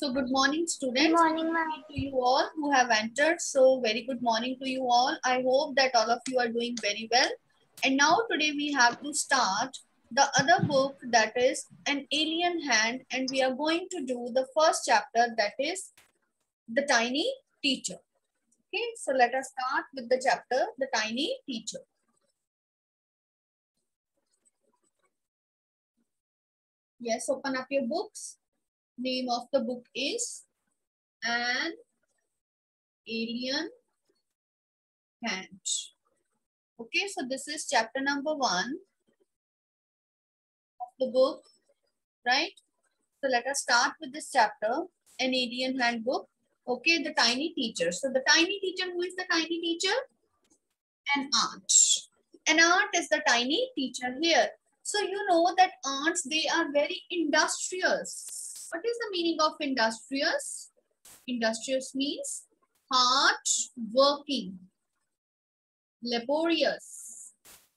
So good morning, Good students. morning, Good ma'am. morning to you all who have entered. So very good morning to you all. I hope that all of you are doing very well. And now today we have to start the other book, that is An Alien Hand, and we are going to do the first chapter, that is The Tiny Teacher. Okay, so let us start with the chapter The Tiny Teacher. Yes, open up your books. Name of the book is An Alien Hand. Okay, so this is chapter number 1 of the book, right? So let us start with this chapter, An Alien Handbook. Okay, the tiny teacher. So the tiny teacher, who is the tiny teacher? An ant. An ant is the tiny teacher here. So you know that ants, they are very industrious. What is the meaning of industrious? Industrious means hard working, laborious.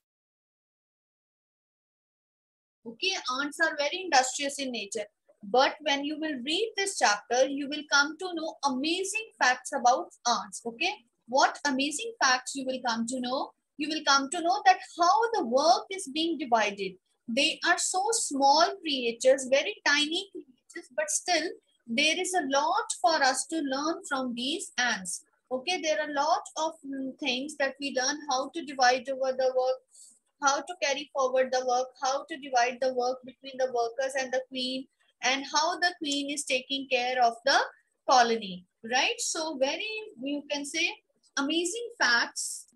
Okay, ants are very industrious in nature. But when you will read this chapter, you will come to know amazing facts about ants. Okay, what amazing facts you will come to know? You will come to know that how the work is being divided. They are so small creatures, very tiny creatures, but still there is a lot for us to learn from these ants. Okay, there are a lot of things that we learn how to divide over the work, how to carry forward the work, how to divide the work between the workers and the queen, and how the queen is taking care of the colony, right? So very, you can say, amazing facts.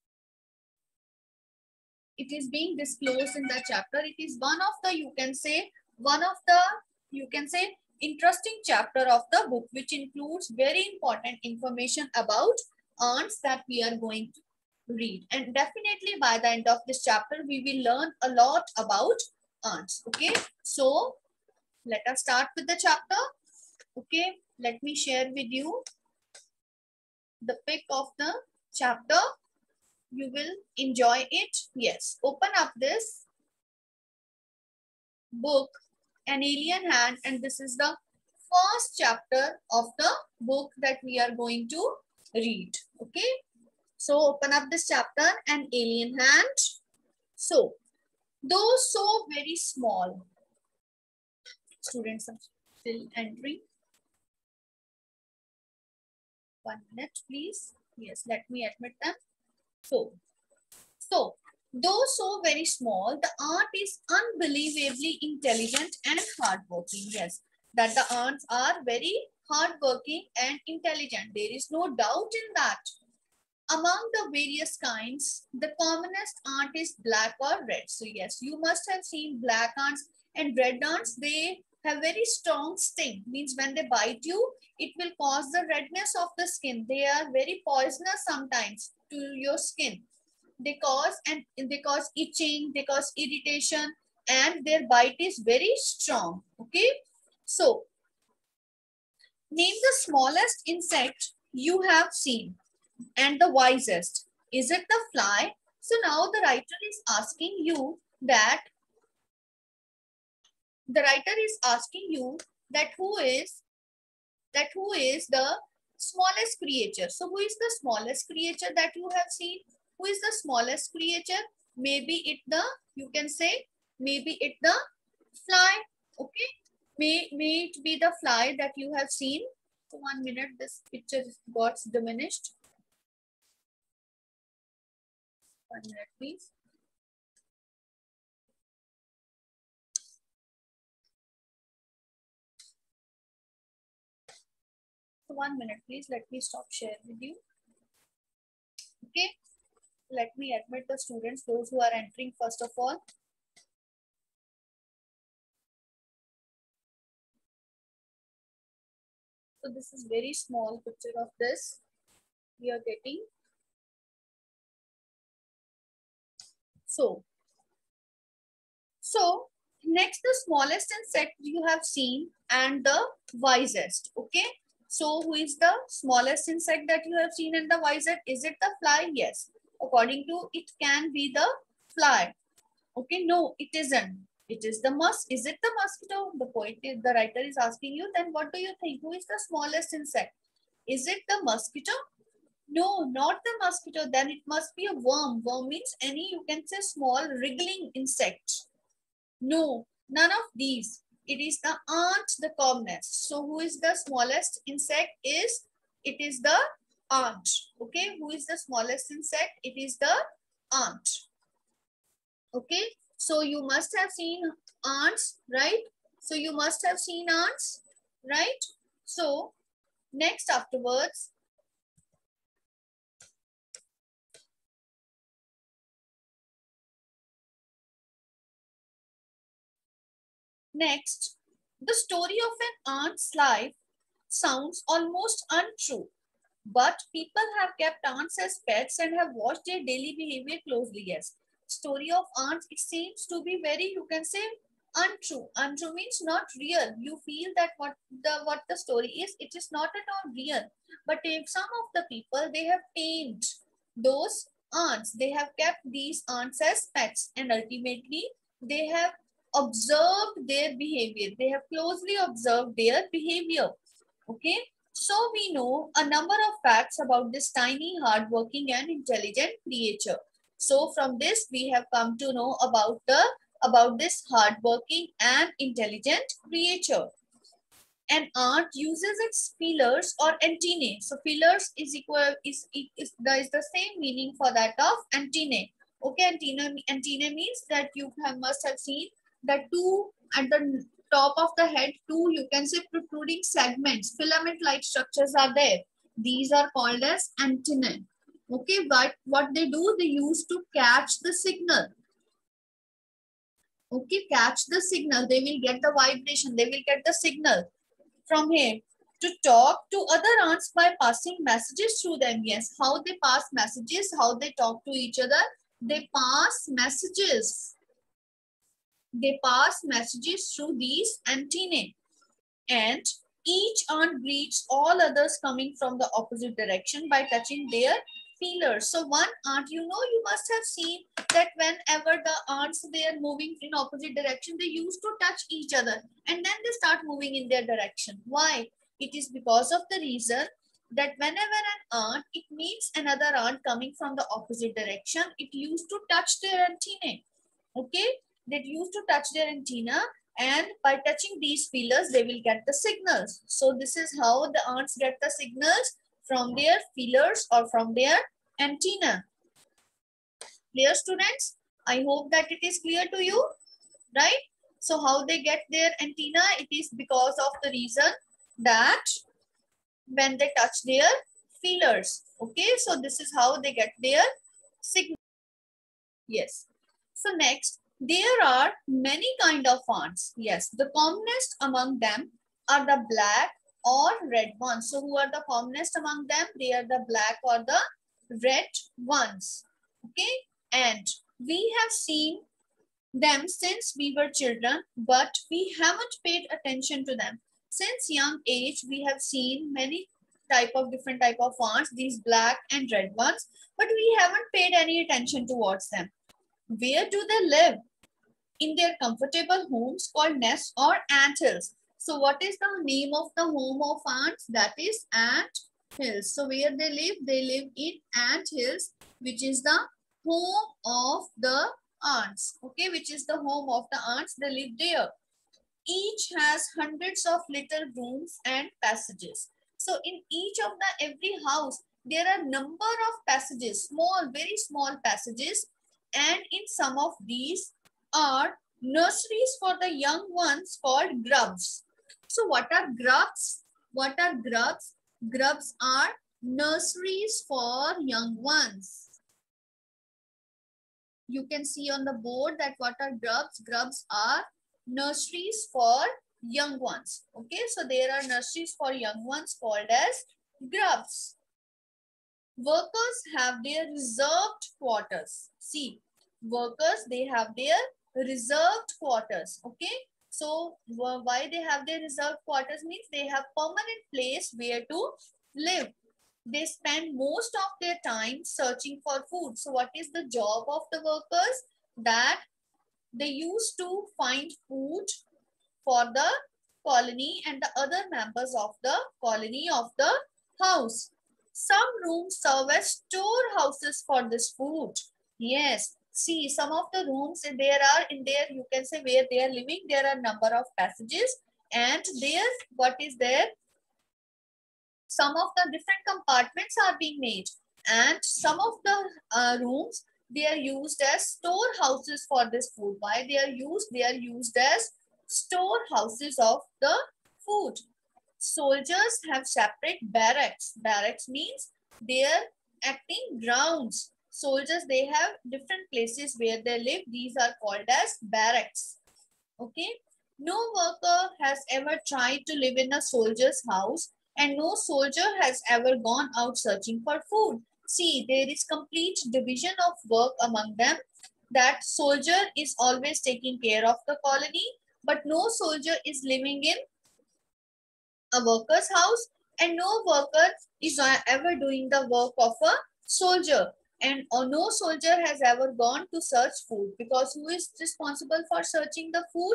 It is being disclosed in the chapter. It is one of the, you can say, interesting chapter of the book, which includes very important information about ants that we are going to read. And definitely by the end of this chapter, we will learn a lot about ants. Okay, so let us start with the chapter. Okay, let me share with you the pic of the chapter. You will enjoy it. Yes, open up this book, An Alien Hand, and this is the first chapter of the book that we are going to read. Okay, so open up this chapter, An Alien Hand. So though so very small, students are still entering. 1 minute, please. Yes, let me admit them. So though so very small, the ant is unbelievably intelligent and hardworking. Yes, that the ants are very hardworking and intelligent. There is no doubt in that. Among the various kinds, the commonest ant is black or red. So yes, you must have seen black ants and red ants. They have very strong sting. Means when they bite you, it will cause the redness of the skin. They are very poisonous sometimes to your skin. They cause itching, they cause irritation, and their bite is very strong. Okay, so name the smallest insect you have seen and the wisest. Is it the fly? So now the writer is asking you that who is the smallest creature. So who is the smallest creature that you have seen? Who is the smallest creature? Maybe it the, you can say, maybe it the fly. Okay, may it be the fly that you have seen. So 1 minute, this picture got diminished. 1 minute, please. So 1 minute, please. Let me stop share with you. Okay, let me admit the students, those who are entering first of all. So this is very small picture of this we are getting. So next, the smallest insect you have seen and the wisest. Okay, so who is the smallest insect that you have seen and the wisest? Is it the fly? Yes, according to it can be the fly. Okay, no, it isn't. It is the is it the mosquito? The writer is asking you. Then what do you think? Who is the smallest insect? Is it the mosquito? No, not the mosquito. Then it must be a worm. Worm means any, you can say, small wriggling insect. No, none of these. It is the ant, the commonest. So who is the smallest insect? It is the ant. Okay, who is the smallest insect? It is the ant. Okay, so you must have seen ants, right? So you must have seen ants, right? So next afterwards, next, the story of an ant's life sounds almost untrue, but people have kept ants as pets and have watched their daily behavior closely. Yes, story of ants, it seems to be very, you can say, untrue. Untrue means not real. You feel that what the story is, it is not at all real. But if some of the people, they have tamed those ants, they have kept these ants as pets, and ultimately they have observed their behavior. They have closely observed their behavior. Okay, so we know a number of facts about this tiny, hardworking and intelligent creature. So from this, we have come to know about this hardworking and intelligent creature. An ant uses its feelers or antennae. So feelers is equal is the same meaning for that of antennae. Okay, antennae means that you must have seen the two at the top of the head, two, you can say, protruding segments, filament like structures are there. These are called as antennae. Okay, but what they do, they use to catch the signal. Okay, catch the signal. They will get the vibration, they will get the signal from here to talk to other ants by passing messages through them. Yes, how they pass messages, how they talk to each other. They pass messages. They pass messages through these antennae. And each ant greets all others coming from the opposite direction by touching their feelers. So one ant, you must have seen that whenever the ants, they are moving in opposite direction, they used to touch each other and then they start moving in their direction. Why? It is because of the reason that whenever an ant, it meets another ant coming from the opposite direction, it used to touch their antennae. Okay, they used to touch their antenna, and by touching these feelers, they will get the signals. So this is how the ants get the signals, from their feelers or from their antenna. Clear, students? I hope that it is clear to you, right? So how they get their antenna? It is because of the reason that when they touch their feelers. Okay, so this is how they get their signal. Yes. So next, there are many kind of ants. Yes, the commonest among them are the black or red ones. So who are the commonest among them? They are the black or the red ones. Okay, and we have seen them since we were children, but we haven't paid attention to them. Since young age, we have seen many different type of ants, these black and red ones, but we haven't paid any attention towards them. Where do they live? In their comfortable homes called nests or ant hills. So what is the name of the home of ants? That is ant hills. So where they live in ant hills, which is the home of the ants. Okay, which is the home of the ants. They live there. Each has hundreds of little rooms and passages. So in each of the every house, there are number of passages, small, very small passages, and in some of these are nurseries for the young ones called grubs. So what are grubs? What are grubs? Grubs are nurseries for young ones. You can see on the board that what are grubs? Grubs are nurseries for young ones. Okay, so there are nurseries for young ones called as grubs. Workers have their reserved quarters. See, workers, they have their reserved quarters. Okay, so why they have their reserved quarters means they have permanent place where to live. They spend most of their time searching for food. So what is the job of the workers? That they used to find food for the colony and the other members of the colony of the house. Some rooms serve as storehouses for this food. Yes, see, some of the rooms there are in there, you can say where they are living, there are number of passages, and there, what is there? Some of the different compartments are being made, and some of the rooms, they are used as storehouses for this food. Why they are used? They are used as storehouses of the food. Soldiers have separate barracks. Barracks means their acting grounds. Soldiers, they have different places where they live. These are called as barracks. Okay. No worker has ever tried to live in a soldier's house, and no soldier has ever gone out searching for food. See, there is complete division of work among them. That soldier is always taking care of the colony, but no soldier is living in a worker's house, and no worker is ever doing the work of a soldier, and no soldier has ever gone to search food, because who is responsible for searching the food?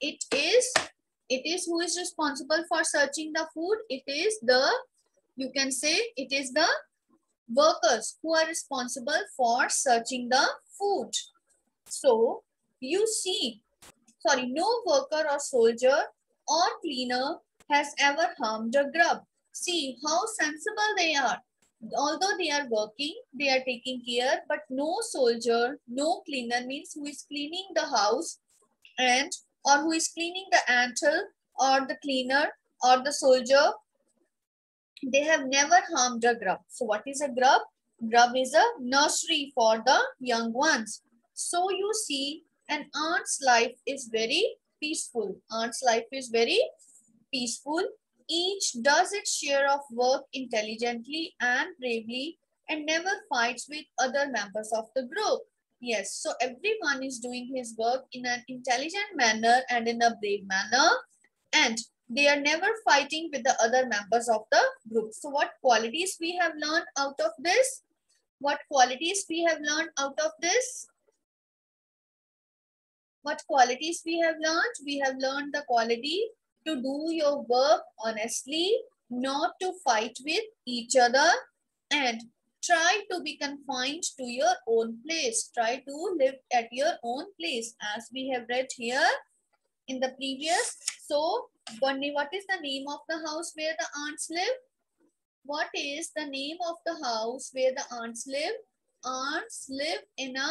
It is who is responsible for searching the food? It is the, you can say, it is the workers who are responsible for searching the food. So you see, sorry, no worker or soldier or cleaner has ever harmed a grub. See how sensible they are. Although they are working, they are taking care, but no soldier, no cleaner means who is cleaning the house, and or who is cleaning the anthill, or the cleaner or the soldier, they have never harmed a grub. So what is a grub? Grub is a nursery for the young ones. So you see, an ant's life is very peaceful. Ant's life is very peaceful. Each does its share of work intelligently and bravely, and never fights with other members of the group. Yes, so everyone is doing his work in an intelligent manner and in a brave manner, and they are never fighting with the other members of the group. So what qualities we have learned out of this? What qualities we have learned out of this? What qualities we have learned? We have learned the quality to do your work honestly, not to fight with each other, and try to be confined to your own place. Try to live at your own place, as we have read here in the previous. So, Bunny, what is the name of the house where the ants live? What is the name of the house where the ants live? Ants live in a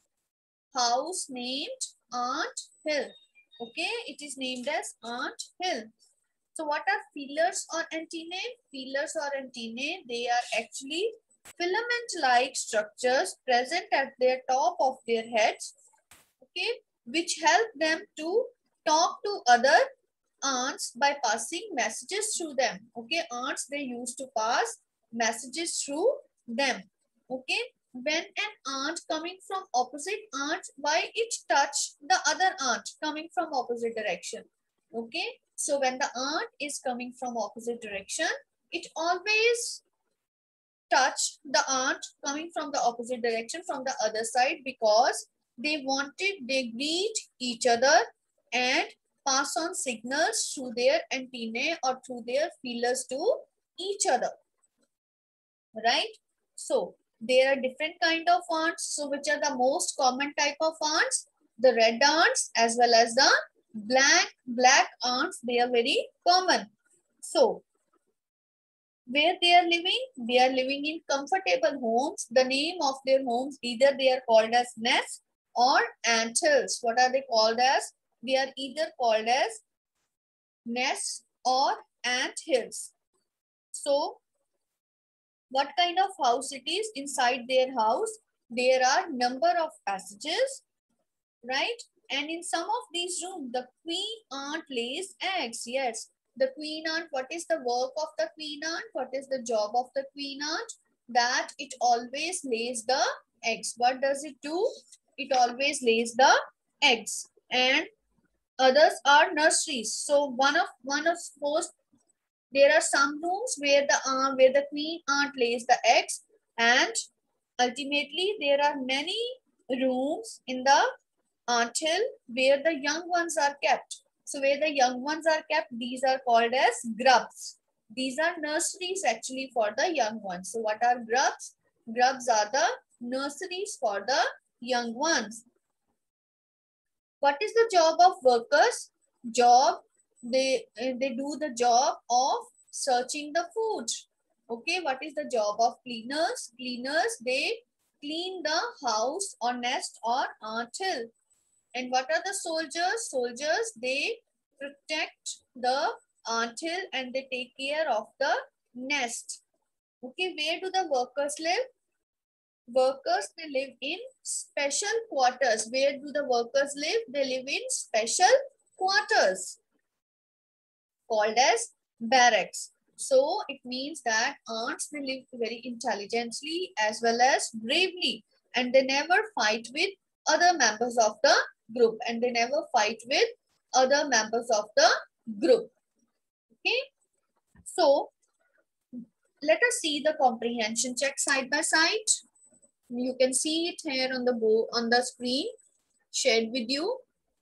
house named Ant Hill. Okay, it is named as Ant Hill. So what are feelers or antennae? Feelers or antennae, they are actually filament-like structures present at their top of their heads, okay, which help them to talk to other ants by passing messages through them. Okay, ants, they used to pass messages through them. Okay, when an ant coming from opposite ant, why it touch the other ant coming from opposite direction? Okay, so when the ant is coming from opposite direction, it always touch the ant coming from the opposite direction from the other side, because they greet each other and pass on signals through their antennae or through their feelers to each other, right? So there are different kind of ants. So which are the most common type of ants? The red ants as well as the black ants, they are very common. So where they are living? They are living in comfortable homes. The name of their homes, either they are called as nests or anthills. What are they called as? They are either called as nests or anthills. So what kind of house it is? Inside their house, there are number of passages, right? And in some of these rooms, the queen ant lays eggs. Yes, the queen ant, what is the work of the queen ant? What is the job of the queen ant? That it always lays the eggs. What does it do? It always lays the eggs. And others are nurseries. So one of suppose there are some rooms where the queen ant lays the eggs, and ultimately there are many rooms in the Anthill, where the young ones are kept. So where the young ones are kept, these are called as grubs. These are nurseries actually for the young ones. So what are grubs? Grubs are the nurseries for the young ones. What is the job of workers? They do the job of searching the food. Okay, what is the job of cleaners? Cleaners, they clean the house or nest or anthill. And what are the soldiers? Soldiers, they protect the anthill and they take care of the nest. Okay, where do the workers live? Workers, they live in special quarters. Where do the workers live? They live in special quarters called as barracks. So it means that ants, they live very intelligently as well as bravely, and they never fight with other members of the group, and they never fight with other members of the group. Okay, so let us see the comprehension check side by side. You can see it here on the board, on the screen shared with you.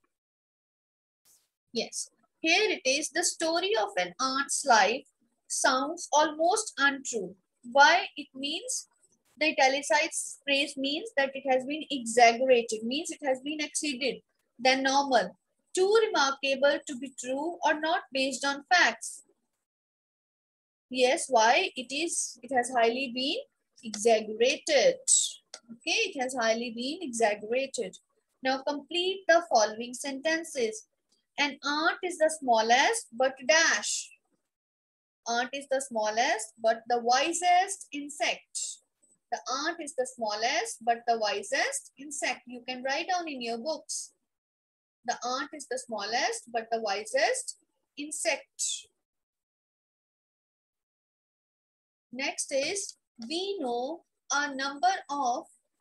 Yes, here it is. The story of an ant's life sounds almost untrue. Why? It means the italicized phrase means that it has been exaggerated, means it has been exceeded than normal. Too remarkable to be true or not based on facts. Yes, why? It has highly been exaggerated. Okay, it has highly been exaggerated. Now complete the following sentences. An ant is the smallest but dash. Ant is the smallest but the wisest insect. The ant is the smallest but the wisest insect. You can write down in your books. The ant is the smallest but the wisest insect. Next is we know a number of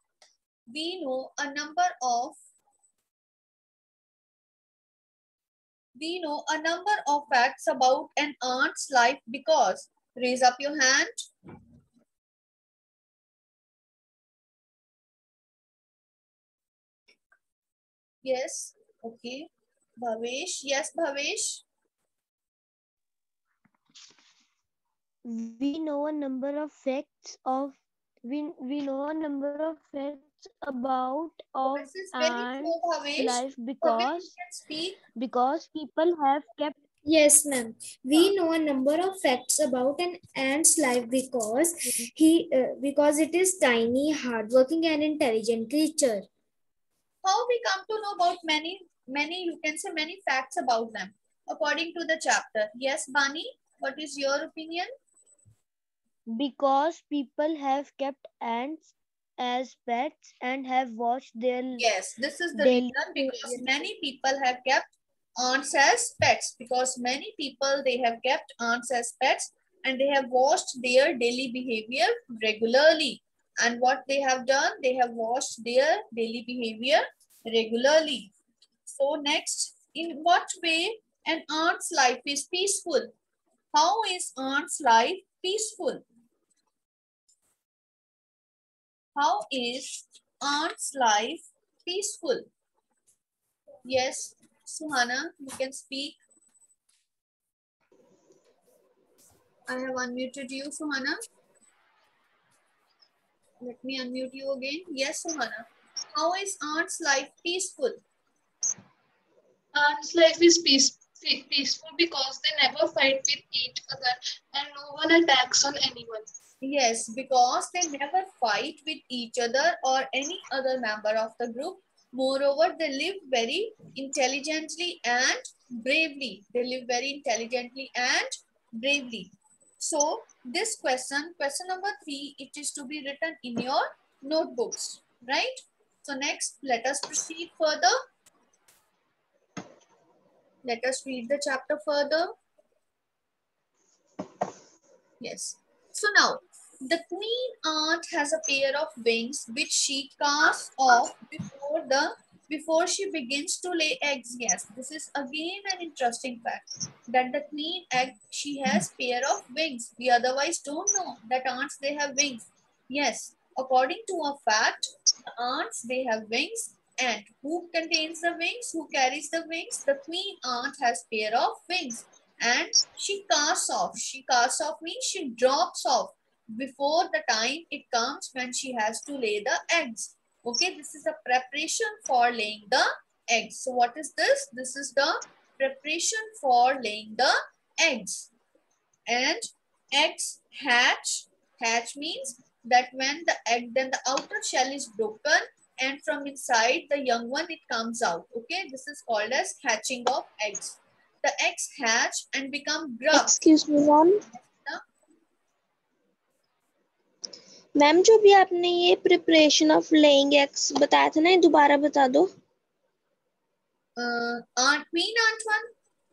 facts about an ant's life because. Raise up your hand. Yes. Okay. Bhavesh. Yes, Bhavesh. We know a number of facts of we know a number of facts about of Voice is very low, ants Bhavesh. life Bhavesh, you can speak. because people have kept. Yes, ma'am. We know a number of facts about an ant's life because it is tiny, hardworking, and intelligent creature. How we come to know about many, you can say many facts about them according to the chapter. Yes, Bani, what is your opinion? Because people have kept ants as pets and have watched their Yes, this is the daily reason because behavior. many people have kept ants as pets, because many people, they have kept ants as pets and they have watched their daily behavior regularly. And what they have done, they have watched their daily behavior regularly. So next, in what way an ant's life is peaceful? How is ant's life peaceful? How is ant's life peaceful? Yes, Suhana, you can speak. I have unmuted you, Suhana. Let me unmute you again. Yes, Suhana. How is ant's life peaceful? Ants' life is peaceful because they never fight with each other and no one attacks on anyone. Yes, because they never fight with each other or any other member of the group. Moreover, they live very intelligently and bravely. They live very intelligently and bravely. So this question number 3, it is to be written in your notebooks, right? So next, let us proceed further. Let us read the chapter further. Yes. So now, the queen ant has a pair of wings which she casts off before she begins to lay eggs. Yes, this is again an interesting fact that the queen egg, she has pair of wings. We otherwise don't know that ants, they have wings. Yes, according to a fact, the ants, they have wings And who contains the wings? Who carries the wings? The queen ant has pair of wings. And she casts off. She casts off means she drops off before the time it comes when she has to lay the eggs. Okay, this is a preparation for laying the eggs. So what is this? This is the preparation for laying the eggs. And eggs hatch. Hatch means that when the egg, then the outer shell is broken and from inside the young one it comes out. Okay, this is called as hatching of eggs. The eggs hatch and become grubs. Excuse me, ma'am. Ma'am जो भी आपने ये preparation of laying eggs बताया था ना, ये दोबारा बता दो. Queen ant one.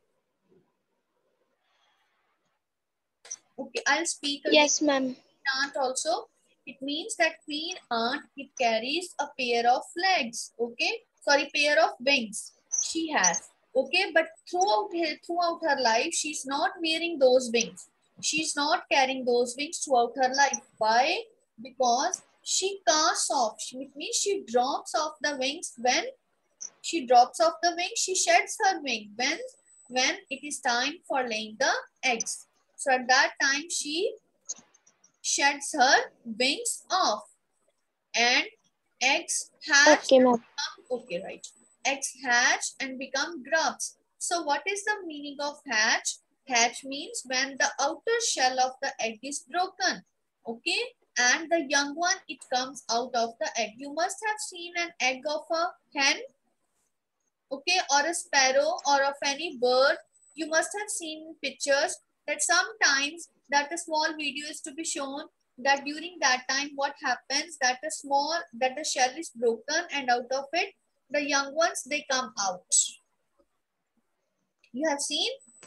Okay, I'll speak again. Yes, ma'am. Ant also. It means that queen ant, it carries a pair of legs. Okay, sorry, pair of wings she has. Okay, but throughout her life, she's not wearing those wings. She's not carrying those wings throughout her life. Why? Because she casts off. It means she drops off the wings. When she drops off the wings, she sheds her wing when it is time for laying the eggs. So at that time, she sheds her wings off. And eggs hatch. Okay, ma'am. Okay, right. Eggs hatch and become grubs. So what is the meaning of hatch? Hatch means when the outer shell of the egg is broken. Okay, and the young one, it comes out of the egg. You must have seen an egg of a hen, okay, or a sparrow or of any bird. You must have seen pictures that sometimes that a small video is to be shown that during that time what happens, that the shell is broken and out of it the young ones, they come out. You have seen?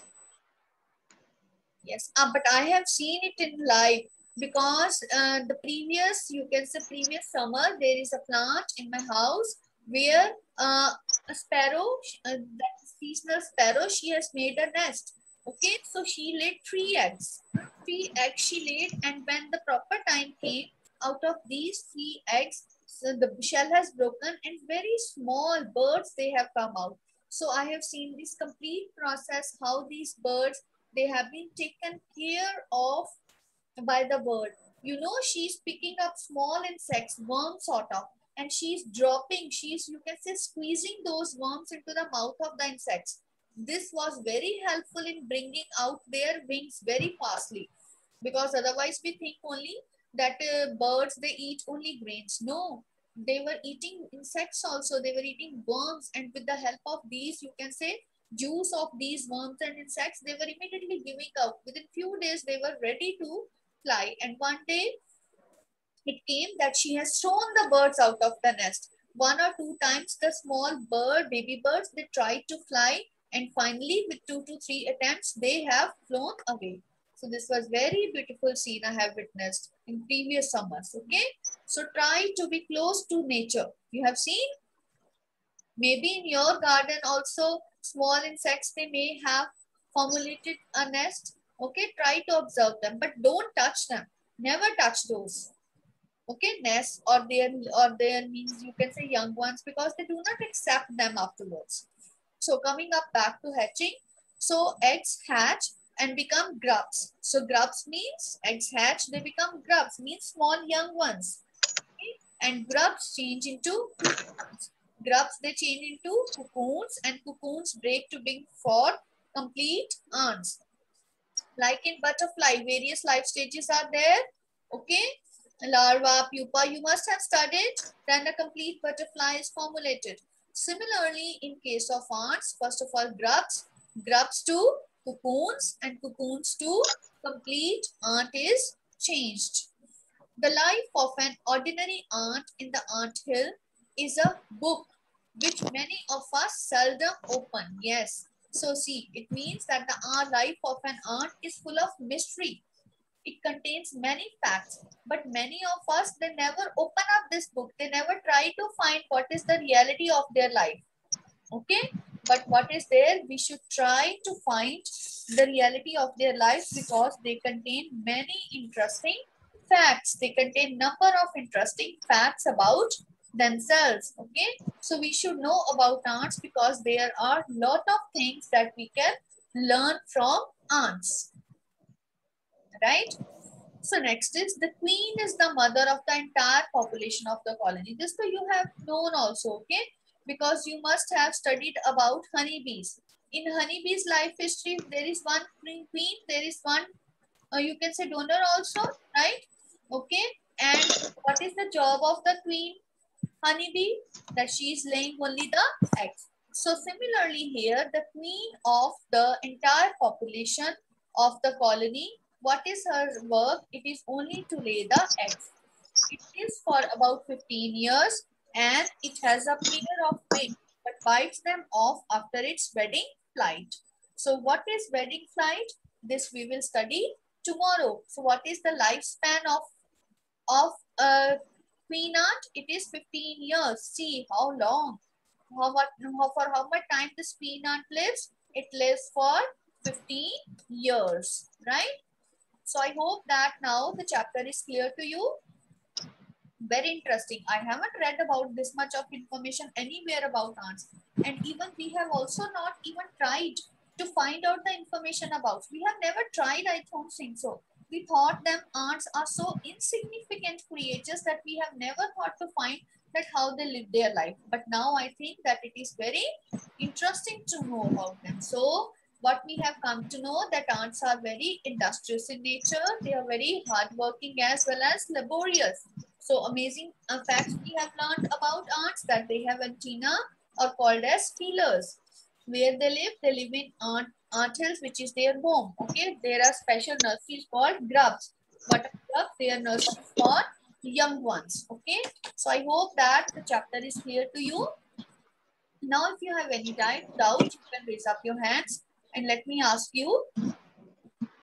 Yes, but I have seen it in live. Because the previous, you can say previous summer, there is a plant in my house where a sparrow, that seasonal sparrow, she has made a nest. Okay, so she laid 3 eggs. 3 eggs she laid, and when the proper time came, out of these 3 eggs, so the shell has broken and very small birds, they have come out. So I have seen this complete process, how these birds, they have been taken care of by the bird. You know, she's picking up small insects, worms sort of, and she's dropping, you can say squeezing those worms into the mouth of the insects. This was very helpful in bringing out their wings very fastly, because otherwise we think only that birds, they eat only grains. No, they were eating insects also, they were eating worms, and with the help of these, you can say, juice of these worms and insects, they were immediately giving out. Within few days, they were ready to fly. And one day it came that she has thrown the birds out of the nest. 1 or 2 times the small baby birds, they tried to fly, and finally with 2 to 3 attempts, they have flown away. So this was very beautiful scene I have witnessed in previous summers. Okay, so try to be close to nature. You have seen? Maybe in your garden also, small insects, they may have formulated a nest. Okay, try to observe them, but don't touch them. Never touch those. Okay, nests or their means, you can say young ones, because they do not accept them afterwards. So coming up back to hatching. So eggs hatch and become grubs. So grubs means eggs hatch, they become grubs, means small young ones. Okay? And grubs change into cocoons. Grubs, they change into cocoons, and cocoons break to bring forth complete ants. Like in butterfly, various life stages are there. Okay, larva, pupa, you must have studied. Then a complete butterfly is formulated. Similarly, in case of ants, first of all, grubs to cocoons, and cocoons to complete ant is changed. The life of an ordinary ant in the anthill is a book which many of us seldom open. Yes. So see, it means that the life of an ant is full of mystery. It contains many facts, but many of us, they never open up this book. They never try to find what is the reality of their life. Okay, but what is there, we should try to find the reality of their life, because they contain many interesting facts. They contain number of interesting facts about themselves. Okay, so we should know about ants because there are lot of things that we can learn from ants, right? So next is the queen is the mother of the entire population of the colony. This so you have known also, okay? Because you must have studied about honeybees. In honeybees life history, there is one queen, there is one, you can say donor also, right? Okay, and what is the job of the queen honeybee? That she is laying only the eggs. So similarly here, the queen of the entire population of the colony, what is her work? It is only to lay the eggs. It is for about 15 years and it has a pair of wings but bites them off after its wedding flight. So what is wedding flight? This we will study tomorrow. So what is the lifespan of a queen ant? It is 15 years. See how long, for how much time this queen ant lives? It lives for 15 years, right? So I hope that now the chapter is clear to you. Very interesting. I haven't read about this much of information anywhere about ants, and even we have also not even tried to find out the information about. We have never tried. I don't think so. We thought them ants are so insignificant creatures that we have never thought to find that how they live their life. But now I think that it is very interesting to know about them. So what we have come to know that ants are very industrious in nature. They are very hardworking as well as laborious. So amazing facts we have learned about ants, that they have antenna or called as feelers. Where they live in ant hills, which is their home. Okay, there are special nurseries called grubs. What are grubs? They are nurseries for young ones. Okay, so I hope that the chapter is clear to you. Now, if you have any doubt, you can raise up your hands and let me ask you.